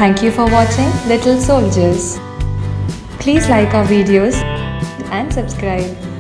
Thank you for watching Little Soldiers. Please like our videos and subscribe.